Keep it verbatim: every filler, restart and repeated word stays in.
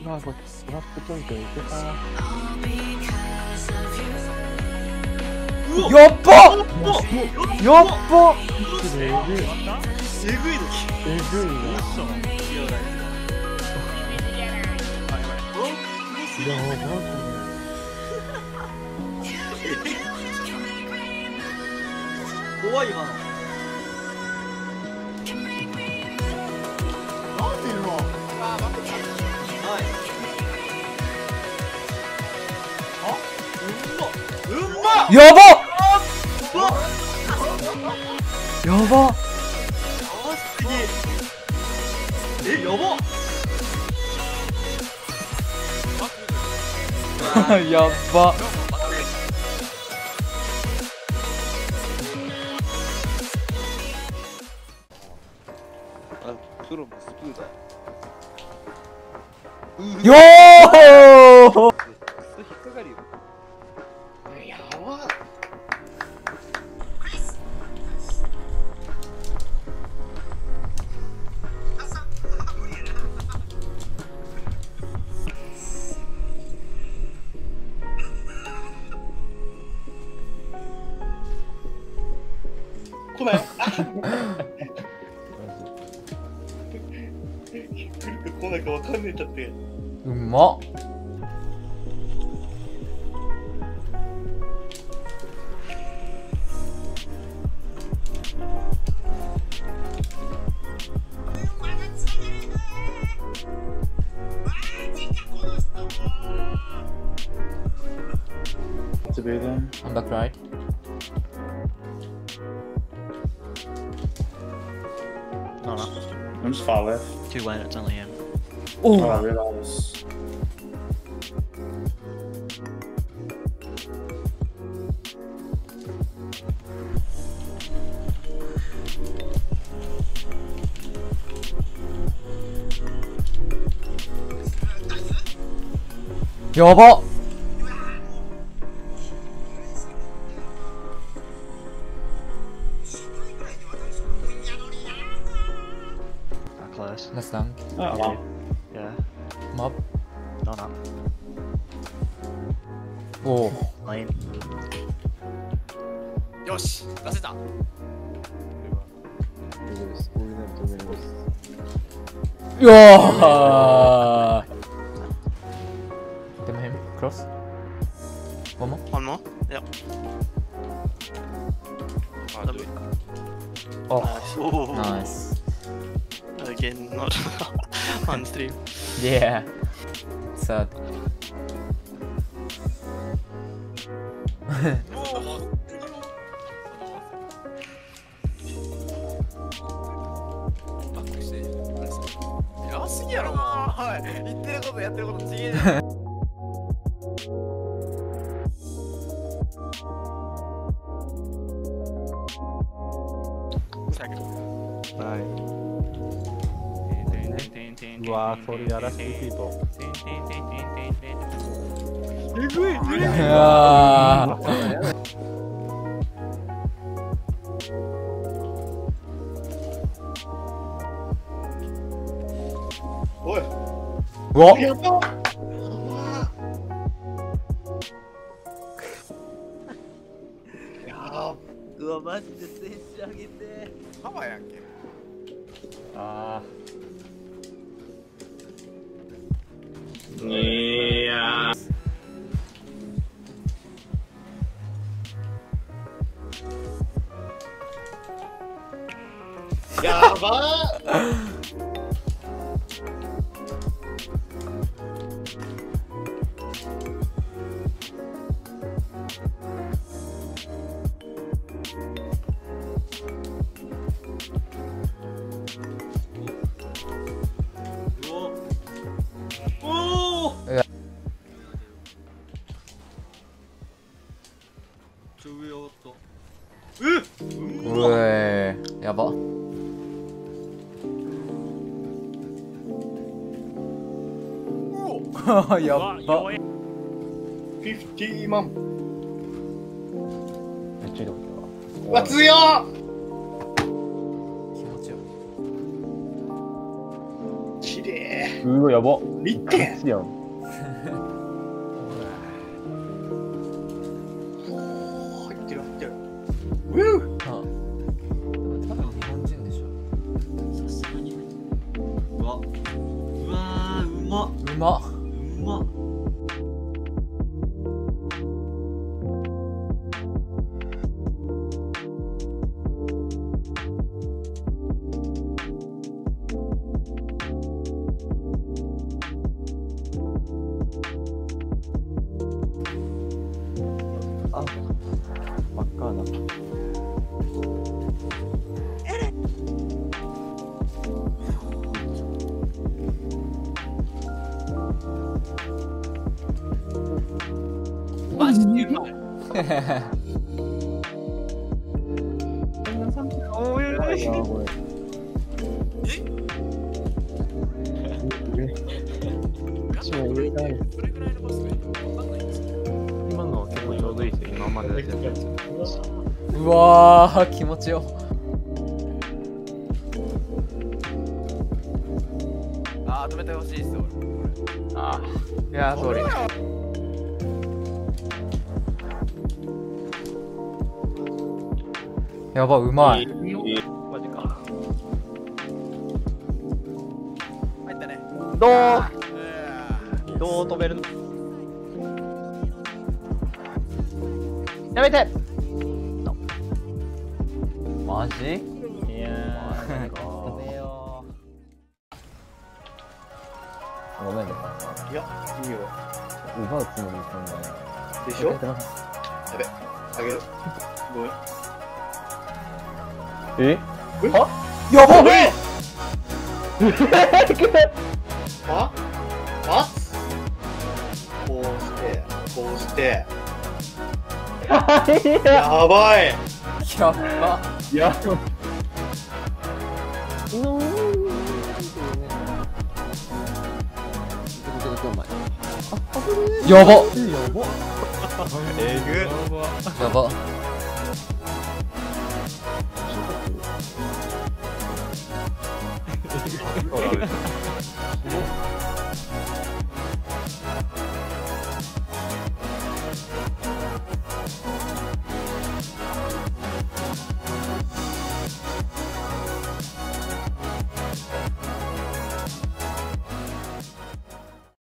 うわ、これスラップちょいちょいいけた。 やっばやっばえぐい。 えぐいのえぐいな。やばこれ怖い今のなんでいるの。あー待ってはいあうんまうんまやばうわやばあすげええやばやっばあ、黒もスプーだ。 よークソ引っかかるよ。やば。 来ない来るか来ないかわかんねえだって。 うまっ Deadzone. On back right. No, no. I'm just far left. Two lane, it's only him. Oh, I Oh realise. やば Not close. That's done. Oh, wow. Yeah. Mob. No, no. Oh Lane. よし出せた。 大丈夫です。俺でも止めれます。 Yeah Damn him. Cross. One more. One more? Yep. Oh Oh, nice. again, not on stream. Yeah. Sad. Oh. やすぎやろもう。はい。言ってることやってること違えじゃん。 うわー、それやらせていいと。 えぐいえぐい。 Yeah. おい。 What? やった。やうわマジで選手あげてハワやんけ。 あいややばー。ちょ上上がった。えっうえやばやっばフィフティーマン。 めっちゃいいとこうわ強っ。 気持ちよきれい。 うわ、やば。 見てやん。 おー入ってる入ってる。ウー。 あ多分日本人でしょ。 さすがに。うわ。うわー、うまっ。 うまっ。 うまっ。 あ、バッカーな。 マジでうまい。 おー、やばい。これ。超上だね。 それぐらいのバスがいいのかわかんないんですけど。 今のは結構ちょうどいいですよ。今までのやつ。 うわー気持ちよ。 あー止めてほしいっす俺。 ああ。いやー、ソーリー。 やばうまい。 マジか。 入ったね。 どううどう止めるのやめてマジ？ いやー、 ごめんよ。 ごめんね。 いや、いいよ。 奪うつもりなんだね。 でしょ。ややってますべ、あげる。ごめん。 えは？ やばっ。 え？は？は？こうして、こうして。やばい。 やば。 いや、 やば。 えぐ。 やば。